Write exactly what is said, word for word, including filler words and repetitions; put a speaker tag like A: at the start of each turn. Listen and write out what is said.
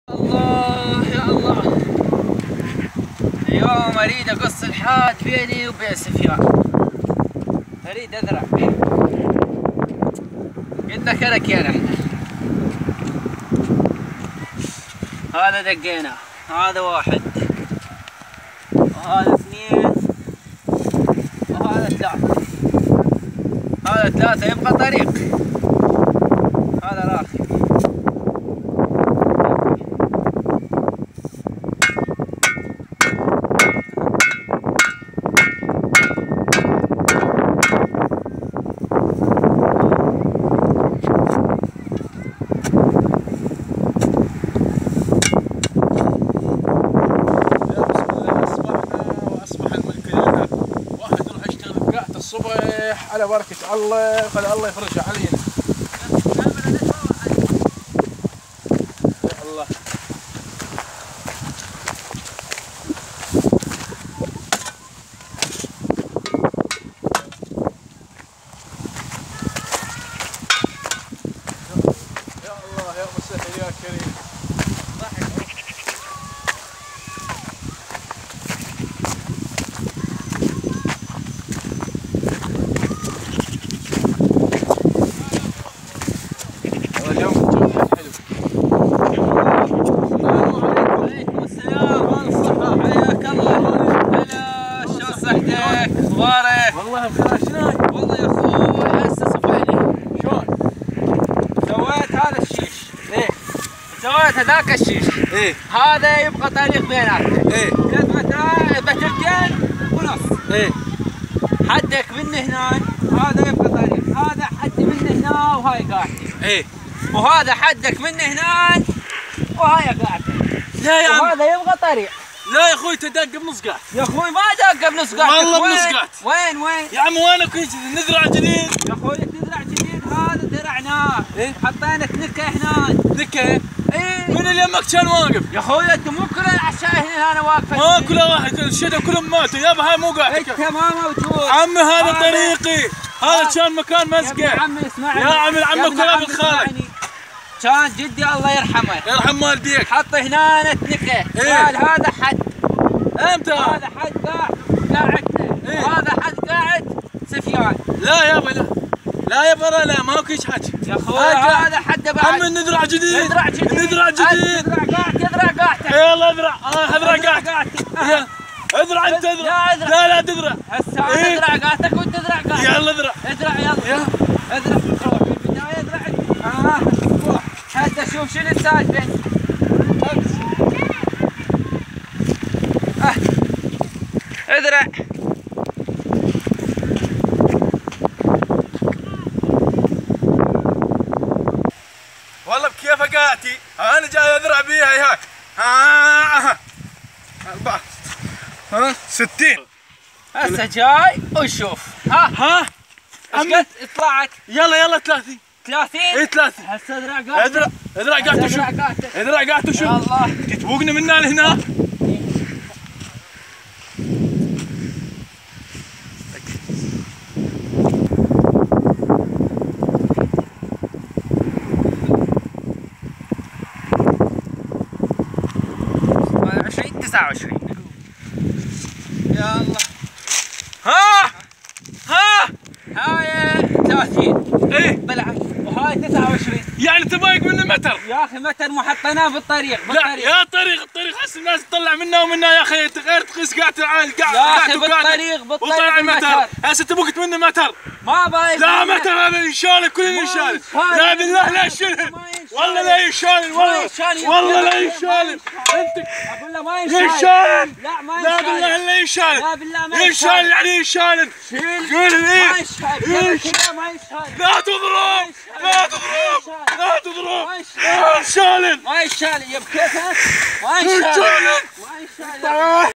A: الله يا الله. اليوم اريد اقص الحاد بيني وبين سفيان، اريد ازرع. قلنا كركينا احنا. هذا دقينا، هذا واحد وهذا اثنين وهذا ثلاثة. هذا ثلاثة يبقى طريق. هذا راخي.
B: الصبح على بركة الله، خلي الله يفرجها علينا. يا الله. يا الله يا مسهل يا كريم.
A: مبارك.
B: والله بخير. شلون؟
A: والله يا اخوي هسه صفيني.
B: شلون؟
A: سويت هذا الشيش. ايه. سويت هذاك الشيش.
B: ايه.
A: هذا يبقى طريق بيناتنا.
B: ايه.
A: ثلاث مترات مترتين ونص.
B: ايه.
A: حدك من هنا، هذا يبقى طريق، هذا حد من هنا وهاي قاعدتي.
B: ايه.
A: وهذا حدك من هنا وهاي قاعدتي.
B: لا يا عم.
A: وهذا يبقى طريق.
B: لا يا اخوي تدق بنص قاعد.
A: يا اخوي ما دق بنص قاعد.
B: والله بنص قاعد.
A: وين وين؟
B: يا عم وينك نزرع جديد؟
A: يا اخوي تزرع جديد، هذا زرعناه.
B: ايه؟
A: حطينا نكه هنا.
B: نكه؟
A: ايه؟
B: من اللي يمك كان واقف؟
A: يا اخوي انت مو كل العشاء هنا انا واقفه.
B: ما كل واحد الشتا كلهم ماتوا يابا، هاي مو قاعد.
A: انت ما موجود.
B: عمي هذا طريقي، هذا كان مكان مسقى.
A: يا عمي اسمعني.
B: يا عمي عمك ولا ابن خالك.
A: كان جدي الله يرحمه.
B: يرحم والديك.
A: حط هنا نكه.
B: ايه؟
A: قال هذا حد.
B: امتى؟
A: هذا حد قاعد قاعدنا.
B: ايه؟
A: وهذا حد قاعد سفيان.
B: لا يابا لا. لا يابا لا لا ماكو هيك حكي.
A: يا اخوي هذا حد بعد.
B: عمي نزرع جديد.
A: نزرع جديد.
B: نزرع جديد.
A: تزرع قاعد تزرع قاعدتك.
B: يلا ازرع. اه ازرع قاعدتك. ازرع انت ازرع.
A: لا
B: لا لا تزرع.
A: هسه
B: ايه؟
A: ازرع قاعدتك وانت تزرع قاعدتك.
B: يلا ازرع.
A: ازرع يلا.
B: يلا.
A: ازرع. روح في البداية ازرع. اه روح. هسه شوف شنو السالفة. اه ازرع.
B: والله بكيفك قاتي، انا جاي ازرع بيها هاك. ها أربعة ها ستين.
A: هسه جاي وشوف. ها
B: ها
A: ايش قد طلعت؟
B: يلا يلا ثلاثين.
A: ثلاثين؟
B: اي ثلاثين.
A: هسه ازرع قاعدتك.
B: ازرع ازرع قاعدتك شوف.
A: ازرع قاعدتك.
B: ازرع قاعدتك شوف.
A: يا الله.
B: تتبوقني منا لهنا.
A: عشرين تسعة وعشرين. يا الله. ها ها هاي ثلاثين.
B: ايه
A: بلعت. وهاي تسعة وعشرين.
B: يعني تبايق منه متر.
A: يا اخي متر مو حطيناه بالطريق.
B: لا
A: بالطريق.
B: يا طريق الطريق هسه الناس تطلع منا ومنا يا اخي، غير تقيس قاعد العالي قاعد
A: يا اخي
B: قاعد وقاعد
A: بالطريق بالطريق
B: وطلع
A: المتر.
B: متر. هسه تبوقت منه متر.
A: ما بايق.
B: لا متر هذا ينشال كلنا ينشال. لا بالله لا يشيل. والله لا ينشال والله. والله لا ينشال. انت
A: اقول له ما ينشال.
B: ينشال.
A: لا ما
B: لا
A: ينشال.
B: بالله لا ينشال.
A: لا بالله ما
B: ينشال
A: ينشال.
B: يعني ينشال.
A: شيل.
B: قول ايه.
A: ما ينشال.
B: ينشال.
A: ما ينشال.
B: لا تضرب. لا تضرب. لا تضرب.
A: ما ينشال.
B: ينشال.
A: ما ينشال. يا بكيفك ما ينشال.
B: ينشال.
A: ما ينشال.